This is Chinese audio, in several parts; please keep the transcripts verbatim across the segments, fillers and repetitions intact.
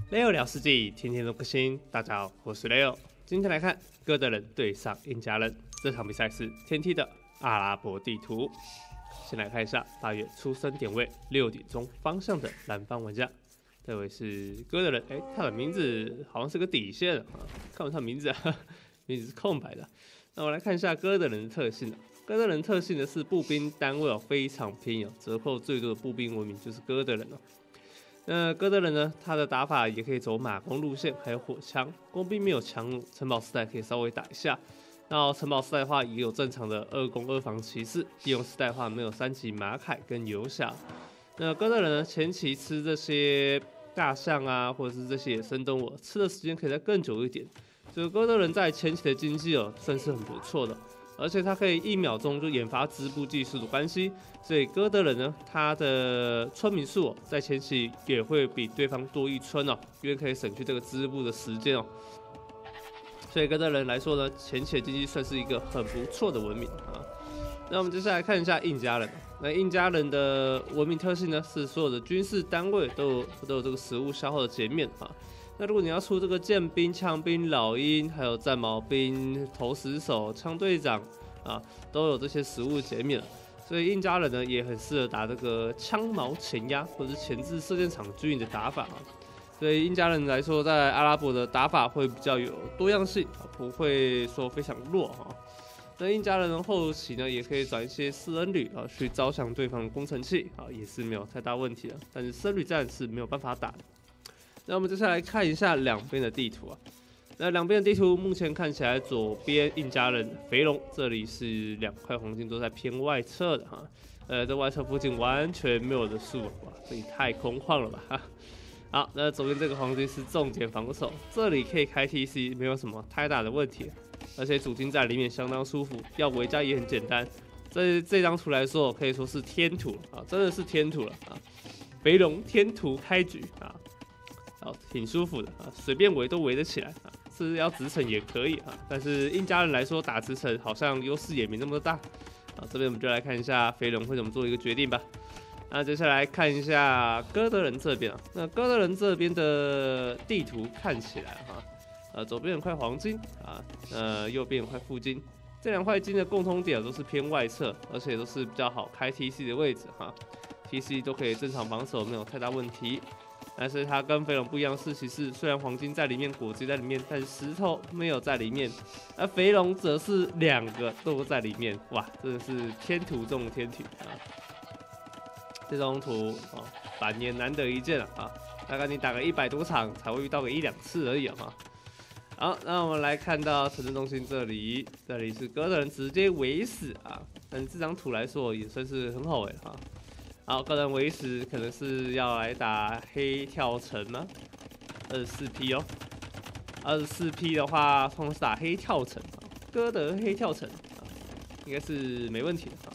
Leo 聊世纪，天天都更新。大家好，我是 Leo。今天来看哥德人对上印加人，这场比赛是天梯的阿拉伯地图。先来看一下大约出生点位六点钟方向的蓝方玩家，这位是哥德人。哎，他的名字好像是个底线啊，看不到名字啊，名字是空白的。那我来看一下哥德人的特性啊。哥德人特性的是步兵单位哦，非常便宜哦，折扣最多的步兵文明就是哥德人哦。那哥德人呢，他的打法也可以走马弓路线，还有火枪。工兵没有强弩，城堡时代可以稍微打一下。那城堡时代的话，也有正常的二攻二防骑士。地用时代的话，没有三级马凯跟游侠。那哥德人呢，前期吃这些大象啊，或者是这些野生动物，吃的时间可以再更久一点。所以哥德人在前期的经济哦，算是很不错的。而且它可以一秒钟就研发织布技术的关系，所以哥德人呢，他的村民数、哦、在前期也会比对方多一村哦，因为可以省去这个织布的时间哦。所以哥德人来说呢，前期的经济算是一个很不错的文明啊。那我们接下来看一下印加人，那印加人的文明特性呢，是所有的军事单位都有都有这个食物消耗的减免啊。那如果你要出这个剑兵、枪兵、老鹰，还有战矛兵、投石手、枪队长啊，都有这些食物减免了。所以印加人呢也很适合打这个枪矛前压或者是前置射箭场军营的打法啊。所以印加人来说，在阿拉伯的打法会比较有多样性，不会说非常弱哈。那印加人后期呢，也可以转一些私人旅啊去招降对方的工程器啊，也是没有太大问题的。但是僧侣战是没有办法打的。那我们接下来看一下两边的地图啊。那两边的地图目前看起来，左边印加人肥龙这里是两块黄金都在偏外侧的哈，呃，在外侧附近完全没有的树，哇，这里太空旷了吧哈。好，那左边这个黄金是重点防守，这里可以开 T C， 没有什么太大的问题，而且主金在里面相当舒服，要围家也很简单。这这张图来说，可以说是天图啊，真的是天图了啊！肥龙天图开局啊。哦，挺舒服的啊，随便围都围得起来啊，是要直城也可以啊，但是印加人来说打直城好像优势也没那么大啊。这边我们就来看一下肥龙会怎么做一个决定吧。那接下来看一下哥德人这边啊，那哥德人这边的地图看起来哈，呃，左边有块黄金啊，呃，右边有块负金，这两块金的共通点都是偏外侧，而且都是比较好开 T C 的位置哈 ，T C 都可以正常防守，没有太大问题。但是它跟肥龙不一样的事情是，虽然黄金在里面，果汁在里面，但是石头没有在里面。而肥龙则是两个都在里面，哇，真的是天图中的天图啊！这张图哦，百年难得一见了啊！大概你打个一百多场才会遇到个一两次而已哈。好，那我们来看到城镇中心这里，这里是哥德人直接围死啊！但是这张图来说也算是很好哎哈。好，个人围死可能是要来打黑跳城吗？二十四 P 哦，二十四 P 的话，通常是打黑跳城，哥德黑跳城啊，应该是没问题的啊。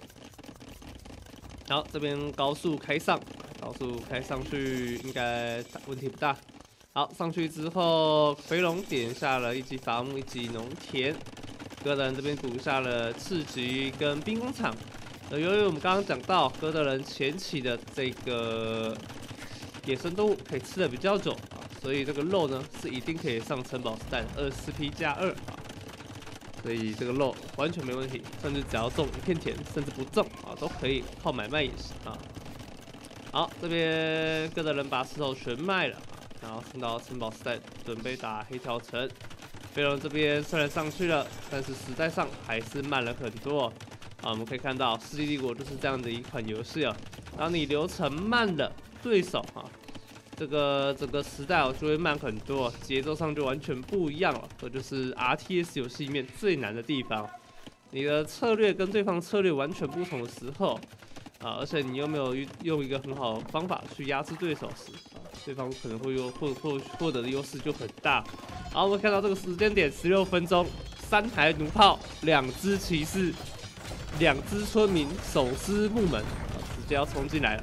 好，这边高速开上，高速开上去应该问题不大。好，上去之后，肥龙点下了一级伐木，一级农田，哥德人这边补下了次级跟兵工厂。由于我们刚刚讲到哥德人前期的这个野生动物可以吃的比较久啊，所以这个肉呢是一定可以上城堡时代的二十四 P 加二啊，所以这个肉完全没问题，甚至只要种一片田，甚至不种啊都可以靠买卖也行啊。好，这边哥德人把石头全卖了啊，然后升到城堡时代，准备打黑条城。肥龙这边虽然上去了，但是时代上还是慢了很多。啊，我们可以看到《世纪帝国》就是这样的一款游戏啊。当你流程慢了，对手啊，这个整个时代哦就会慢很多，节奏上就完全不一样了。这就是 R T S 游戏里面最难的地方。你的策略跟对方策略完全不同的时候啊，而且你又没有用一个很好的方法去压制对手时，啊，对方可能会有获获获得的优势就很大。好，我们看到这个时间点，十六分钟，三台弩炮，两只骑士。两只村民手撕木门，直接要冲进来了。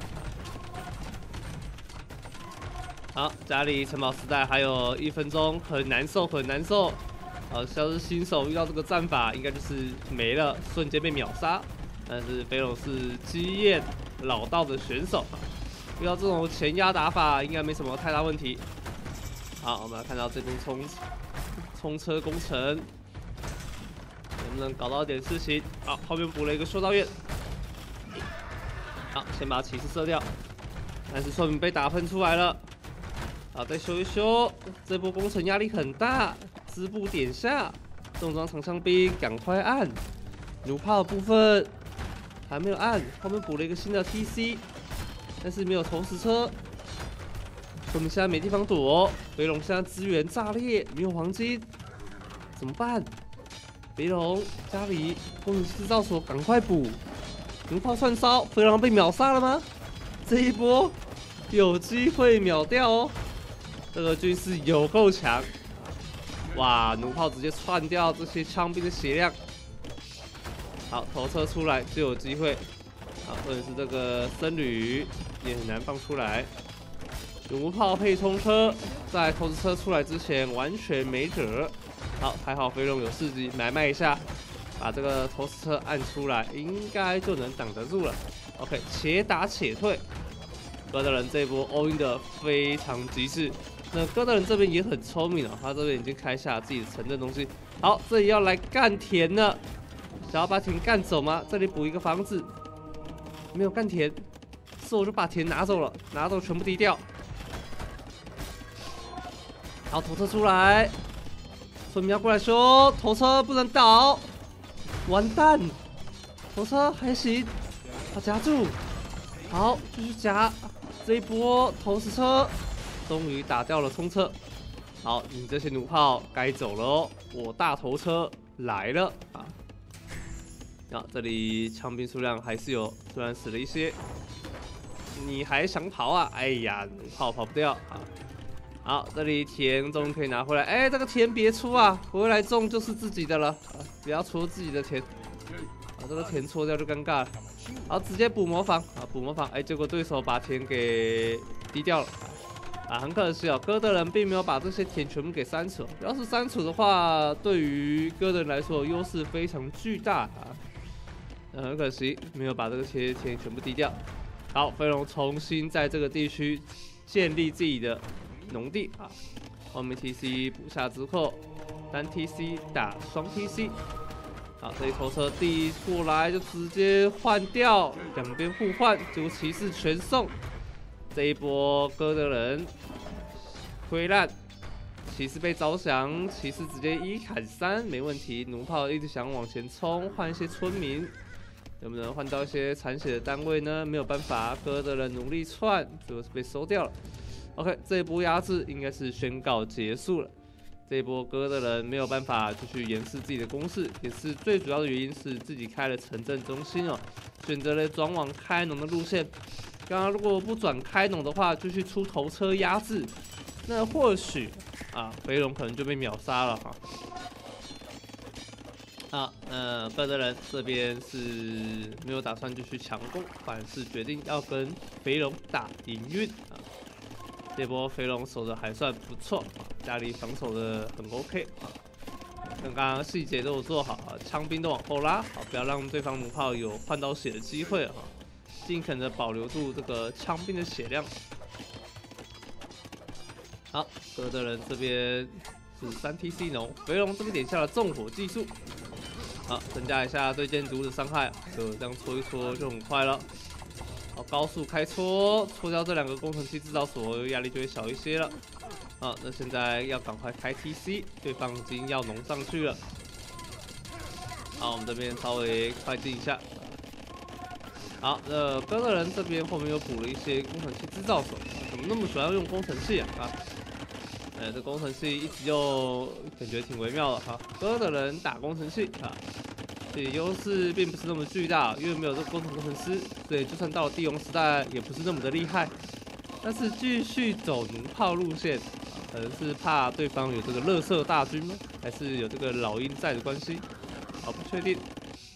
好，家里城堡时代还有一分钟，很难受，很难受。呃，像是新手遇到这个战法，应该就是没了，瞬间被秒杀。但是肥龙是经验老道的选手，遇到这种前压打法，应该没什么太大问题。 好，我们来看到这波冲冲车工程能不能搞到一点事情？好，后面补了一个修道院。好，先把骑士射掉，但是村民被打喷出来了。好，再修一修，这波工程压力很大，支部点下，重装长枪兵赶快按，弩炮的部分还没有按，后面补了一个新的 T C， 但是没有投石车。 我们现在没地方躲，肥龙现在资源炸裂，没有黄金，怎么办？肥龙家里工程制造所赶快补，弩炮串烧，肥龙被秒杀了吗？这一波有机会秒掉哦，这个军事有够强，哇！弩炮直接串掉这些枪兵的血量，好，头车出来就有机会，好，或者是这个僧侣也很难放出来。 弩炮配冲车，在投石车出来之前完全没辙。好，还好飞龙有事迹买卖一下，把这个投石车按出来，应该就能挡得住了。OK， 且打且退。哥德人这一波 all in 的非常极致。那哥德人这边也很聪明了，他这边已经开下自己的城镇东西。好，这里要来干田了，想要把田干走吗？这里补一个房子，没有干田，是我就把田拿走了，拿走全部低调。 好，头车出来，村民要过来修，头车不能倒，完蛋，头车还行，要夹住，好，继续夹，这一波投石车终于打掉了冲车，好，你这些弩炮该走了哦，我大头车来了啊！啊，这里枪兵数量还是有，虽然死了一些，你还想跑啊？哎呀，弩炮跑不掉啊！ 好，这里田终于可以拿回来。哎，这个田别出啊，回来种就是自己的了，啊、不要戳自己的田。啊，这个田戳掉就尴尬了。好，直接补模仿啊，补模仿。哎，结果对手把田给低掉了。啊，很可惜哦，哥德人并没有把这些田全部给删除。要是删除的话，对于哥德人来说优势非常巨大啊。呃、很可惜，没有把这些田全部低掉。好，飞龙重新在这个地区建立自己的。 农地啊，后面 T C 补下之后，单 T C 打双 T C， 好，这一头车第一过来就直接换掉，两边互换，结果骑士全送，这一波哥德人溃烂，骑士被招降，骑士直接一砍三没问题，弩炮一直想往前冲，换一些村民，能不能换到一些残血的单位呢？没有办法，哥德人努力窜，最后是被收掉了。 OK， 这一波压制应该是宣告结束了。这一波哥的人没有办法继续延续自己的攻势，也是最主要的原因是自己开了城镇中心哦，选择了转往开农的路线。刚刚如果不转开农的话，继续出头车压制，那或许啊，肥龙可能就被秒杀了哈。啊，呃，哥德人这边是没有打算继续强攻，反而是决定要跟肥龙打营运啊。 这波肥龙守的还算不错，家里防守的很 OK 啊，刚刚细节都有做好啊，枪兵都往后拉，好，不要让对方弩炮有换到血的机会啊，尽可能的保留住这个枪兵的血量。好，哥德人这边是三 T C 农，肥龙这边点下了纵火技术，好，增加一下对建筑物的伤害，就这样搓一搓就很快了。 好，高速开戳，戳掉这两个工程器制造所，压力就会小一些了。好，那现在要赶快开 T C， 对方已经要农上去了。好，我们这边稍微快进一下。好，那哥德人这边后面又补了一些工程器制造所，怎么那么喜欢用工程器啊？啊，呃，这工程器一直用，感觉挺微妙的哈。哥德人打工程器啊。 优势并不是那么巨大，因为没有这个工程工程师，所以就算到了帝王时代也不是那么的厉害。但是继续走弩炮路线，可能是怕对方有这个垃圾大军吗？还是有这个老鹰在的关系？好，不确定。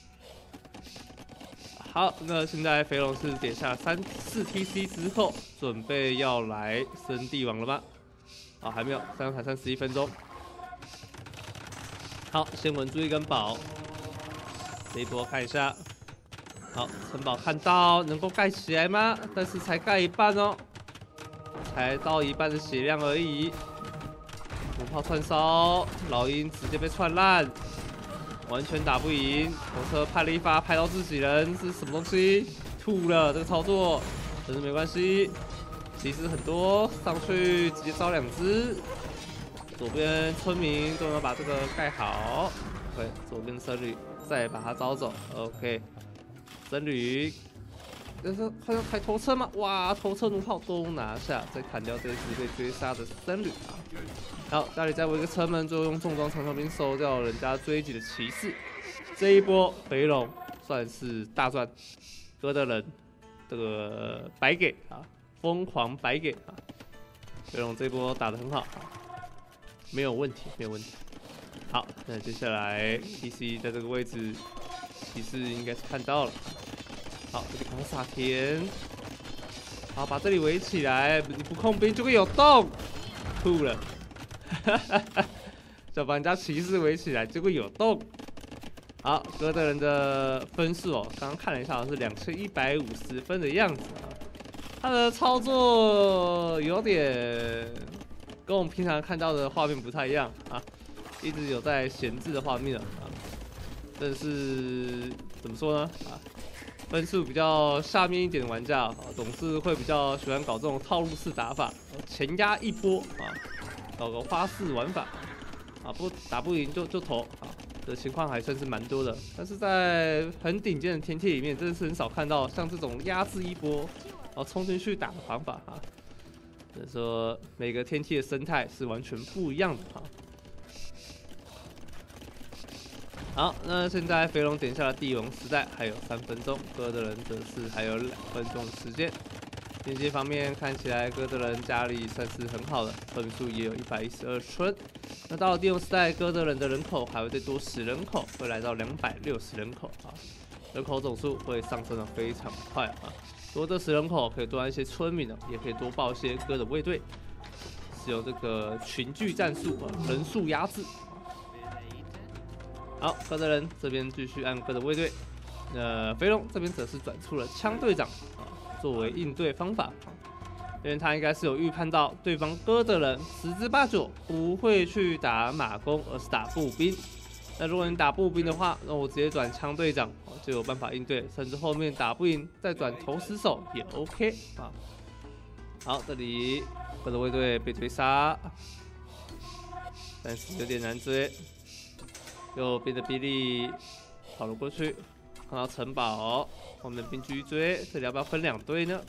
好，那现在肥龙是点下三四 T C 之后，准备要来升帝王了吗？好，还没有，三才三十一分钟。好，先稳住一根宝。 这一波看一下，好，城堡看到能够盖起来吗？但是才盖一半哦，才到一半的血量而已。 炮串烧，老鹰直接被串烂，完全打不赢。火车拍了一发，拍到自己人，是什么东西？吐了，这个操作，但是没关系。骑士很多，上去直接招两只。左边村民都能把这个盖好。OK， 左边僧侣再把它招走。OK， 僧侣。 但是好像还头车吗？哇，头车弩炮都拿下，再砍掉这只被追杀的僧侣啊！好，家里再围一个车门，最后用重装长枪兵收掉人家追击的骑士。这一波肥龙算是大赚，哥德人这个白给啊，疯狂白给啊！肥龙这一波打得很好啊，没有问题，没有问题。好，那接下来 P C 在这个位置，骑士应该是看到了。 好，这里赶快撒田，好，把这里围起来。你不控兵就会有洞，吐了，哈哈哈！就把人家骑士围起来，就会有洞。好，哥德人的分数哦，刚刚看了一下，好像是两千一百五十分的样子啊。他的操作有点跟我们平常看到的画面不太一样啊，一直有在闲置的画面啊。但是怎么说呢？啊？ 分数比较下面一点的玩家啊，总是会比较喜欢搞这种套路式打法，前压一波啊，搞个花式玩法啊，不打不赢就就投啊的情况还算是蛮多的。但是在很顶尖的天梯里面，真的是很少看到像这种压制一波，然后冲进去打的方法啊。所以说每个天梯的生态是完全不一样的啊。 好，那现在肥龙点下了帝王时代，还有三分钟，哥德人则是还有两分钟的时间。经济方面看起来，哥德人家里算是很好的，分数也有一百一十二村。那到了帝王时代，哥德人的人口还会再多十人口，会来到两百六十人口啊，人口总数会上升的非常快啊。多这十人口可以多一些村民呢，也可以多报一些哥的卫队，使用这个群聚战术啊，人数压制。 好，哥德人这边继续按哥的卫队，呃，肥龙这边则是转出了枪队长啊，作为应对方法，因为他应该是有预判到对方哥德人十之八九不会去打马弓，而是打步兵。那如果你打步兵的话，那我直接转枪队长就有办法应对，甚至后面打不赢再转投石手也 OK 啊。好，这里哥的卫队被追杀，但是有点难追。 右边的比利跑了过去，看到城堡，后面兵狙追，这里要不要分两队呢？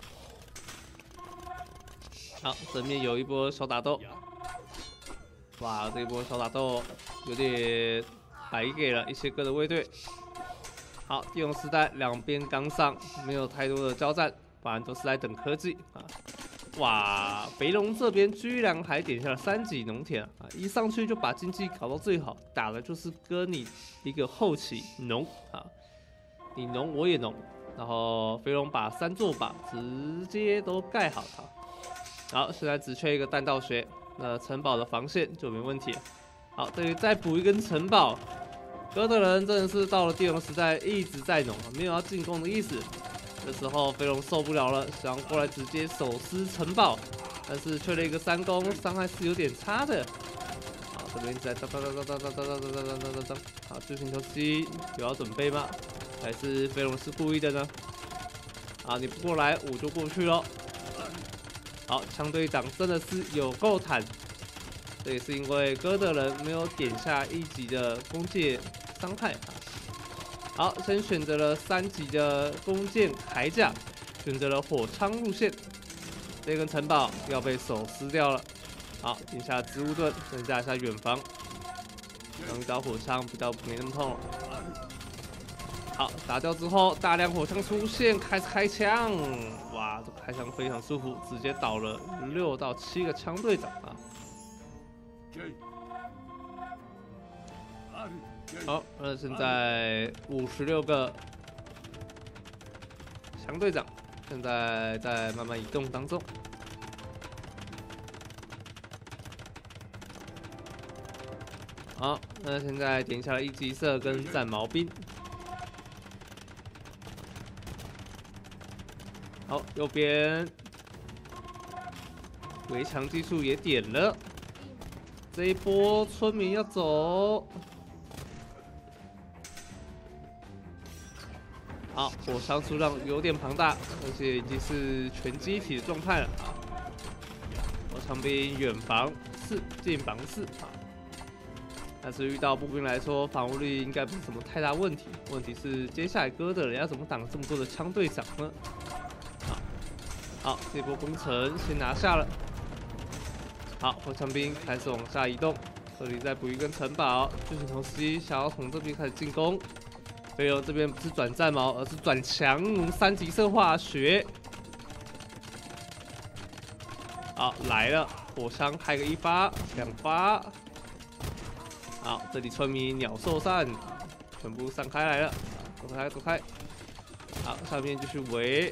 好，正面有一波小打斗，哇，这一波小打斗有点白给了一些个的卫队。好，帝王时代两边刚上，没有太多的交战，反正都是在等科技啊。 哇，肥龙这边居然还点下了三级农田啊！一上去就把经济搞到最好，打的就是跟你一个后期农啊，你农我也农，然后肥龙把三座靶直接都盖好了。好，现在只缺一个弹道学，那城堡的防线就没问题了。好，这里再补一根城堡，哥德人真的是到了帝王时代一直在农，没有要进攻的意思。 这时候飞龙受不了了，想过来直接手撕城堡，但是缺了一个三攻，伤害是有点差的。好，这边再当当当当当当当当当当当当，好，巨型球击有要准备吗？还是飞龙是故意的呢？啊，你不过来我就过去咯。好，枪队长真的是有够坦，这也是因为哥德人没有点下一级的弓箭伤害啊。 好，先选择了三级的弓箭铠甲，选择了火枪路线。这根城堡要被手撕掉了。好，点下植物盾，增加一下远防。用一刀火枪比较没那么痛了。好，打掉之后，大量火枪出现，开始开枪。哇，这开枪非常舒服，直接倒了六到七个枪队长啊。 好，那现在五十六个枪队长，现在在慢慢移动当中。好，那现在点下了一级射跟战矛兵。好，右边围墙技术也点了。 这一波村民要走。好，火伤数量有点庞大，而且已经是全机体的状态了啊。火枪兵远防四，近防四啊。但是遇到步兵来说，防护力应该不是什么太大问题。问题是接下来哥的人要怎么挡这么多的枪队长呢？好，好，这波攻城先拿下了。好，火枪兵开始往下移动，这里再补一根城堡。巨型头司机想要从这边开始进攻。飞龙这边不是转战矛，而是转强弩三级色化学。好，来了，火枪开个一发、两发。好，这里村民鸟兽散，全部散开来了，走开走开。好，下面继续围。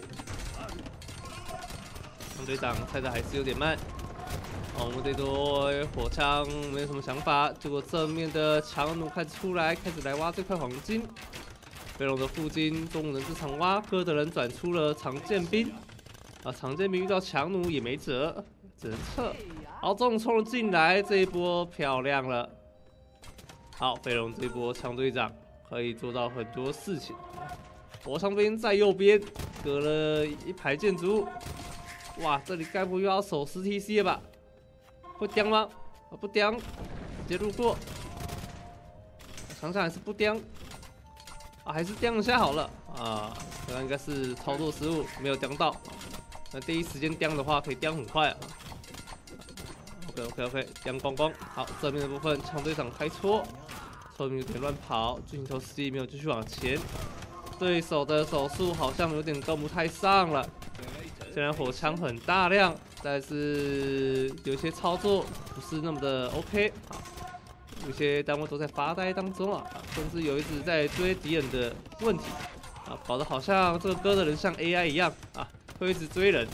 枪队长开的还是有点慢。哦，我们这堆火枪没有什么想法，结果正面的强弩开始出来，开始来挖这块黄金。飞龙的附近，中午人是常挖，哥的人转出了长剑兵，啊，长剑兵遇到强弩也没辙，只能撤。好，这种冲了进来，这一波漂亮了。好，飞龙这一波枪队长可以做到很多事情。火枪兵在右边，隔了一排建筑物。哇，这里该不会又要守十 T C 了吧？会刁吗？啊，不刁，直接路过。想想还是不刁。啊，还是刁一下好了啊！刚刚应该是操作失误，没有刁到。那第一时间刁的话，可以刁很快啊。OK OK OK， 刁光光。好，正面的部分，枪队长开戳，村民有点乱跑，巨型头司机没有继续往前。对手的手速好像有点跟不太上了。虽然火枪很大量，但是有些操作不是那么的 OK 啊。有些单位都在发呆当中啊，甚至有一直在追敌人的问题啊，搞得好像这个歌的人像 A I 一样啊，会一直追人。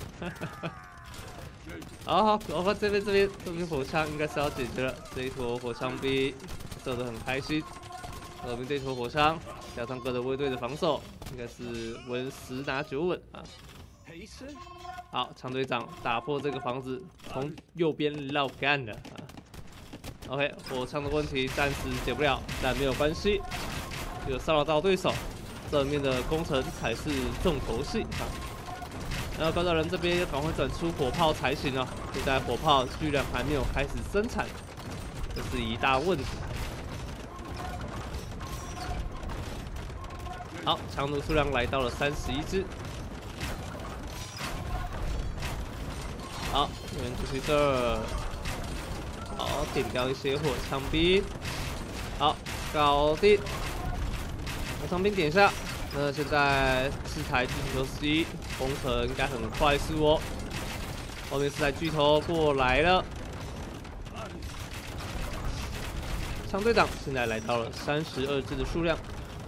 好好，我看这边这边这边火枪应该是要解决了，这一坨火枪兵射得很开心。这边这一坨火枪加上哥的卫队的防守，应该是稳十拿九稳啊。好，枪队长打破这个房子，从右边绕干了啊。OK， 火枪的问题暂时解不了，但没有关系，有骚扰到对手，正面的攻城才是重头戏啊。然后高大人这边要赶快转出火炮才行哦，现在火炮居然还没有开始生产，这是一大问题。好，强弩数量来到了三十一只。好，有人继续这儿。好，点掉一些火枪兵。好，搞定。火枪兵点下。那现在四台巨头司机攻城应该很快速哦。后面四台巨头过来了。枪队长现在来到了三十二只的数量。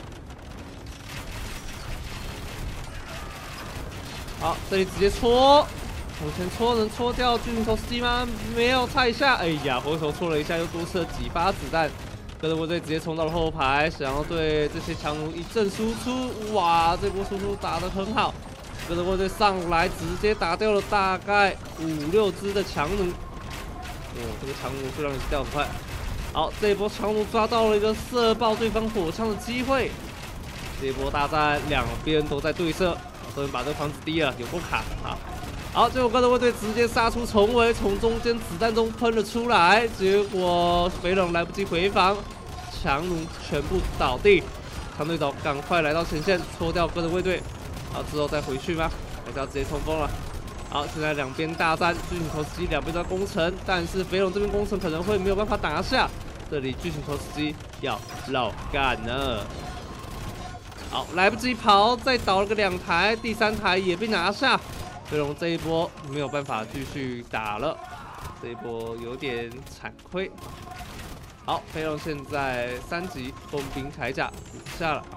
好，这里直接戳。往前戳能戳掉巨型头司机吗？没有，差一下。哎呀，回头戳了一下，又多吃了几发子弹。哥德卫队直接冲到了后排，想要对这些强弩一阵输出。哇，这波输出打得很好。哥德卫队上来直接打掉了大概五六只的强弩。哦，这个强弩数量也是掉很快。好，这一波强弩抓到了一个射爆对方火枪的机会。这一波大战两边都在对射，终于把这个房子低了，有够卡啊！好，结果哥德卫队直接杀出重围，从中间子弹中喷了出来，结果肥龙来不及回防，强弩全部倒地。强队长赶快来到前线，戳掉哥德卫队。好，之后再回去吗？还是要直接冲锋了？好，现在两边大战，巨型头司机两边都在攻城，但是肥龙这边攻城可能会没有办法打下。这里巨型头司机要绕干了。好，来不及跑，再倒了个两台，第三台也被拿下。飞龙这一波没有办法继续打了，这一波有点惨亏。好，飞龙现在三级工兵铠甲补下了。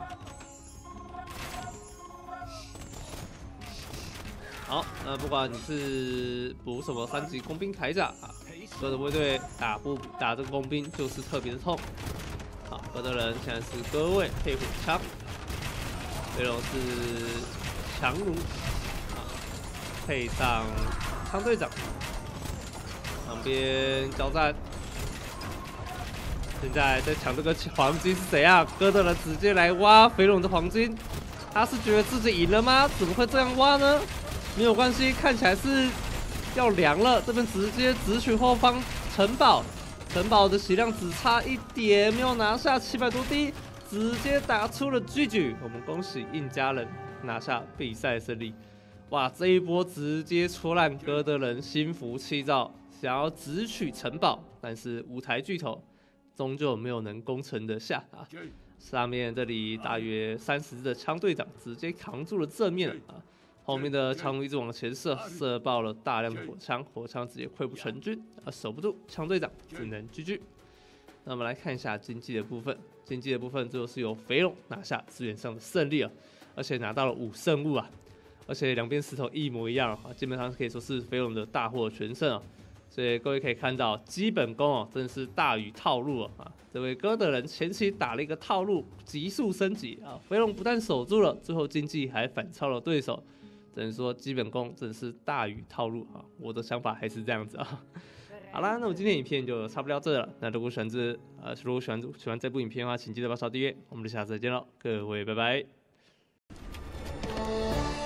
好，那不管你是补什么三级工兵铠甲啊，哥德卫队打不打这个工兵就是特别的痛。好，哥德人现在是鸽位配火枪，飞龙是强弩。配上枪队长，旁边交战， 现在在抢这个黄金是怎样？哥德人直接来挖肥龙的黄金，他是觉得自己赢了吗？怎么会这样挖呢？没有关系，看起来是要凉了。这边直接直取后方城堡，城堡的血量只差一点，没有拿下七百多滴，直接打出了 G G。我们恭喜印加人拿下比赛胜利。哇，这一波直接戳烂哥德人心浮气躁，想要直取城堡，但是五台巨头终究没有能攻城得下啊。上面这里大约三十只的枪队长直接扛住了正面啊，后面的枪一直往前射，射爆了大量的火枪，火枪直接溃不成军啊，守不住，枪队长只能 G G。那我们来看一下经济的部分，经济的部分最后是由肥龙拿下资源上的胜利啊，而且拿到了五圣物啊。而且两边石头一模一样啊，基本上可以说是飞龙的大获全胜啊。所以各位可以看到，基本功哦，真的是大于套路啊。这位哥德人前期打了一个套路，急速升级啊，飞龙不但守住了，最后经济还反超了对手，只能说基本功真的是大于套路啊。我的想法还是这样子啊。好啦，那我今天影片就差不多到这了。那如果喜欢这呃，如果喜欢喜欢这部影片的话，请记得把手订阅。我们就下次再见喽，各位拜拜。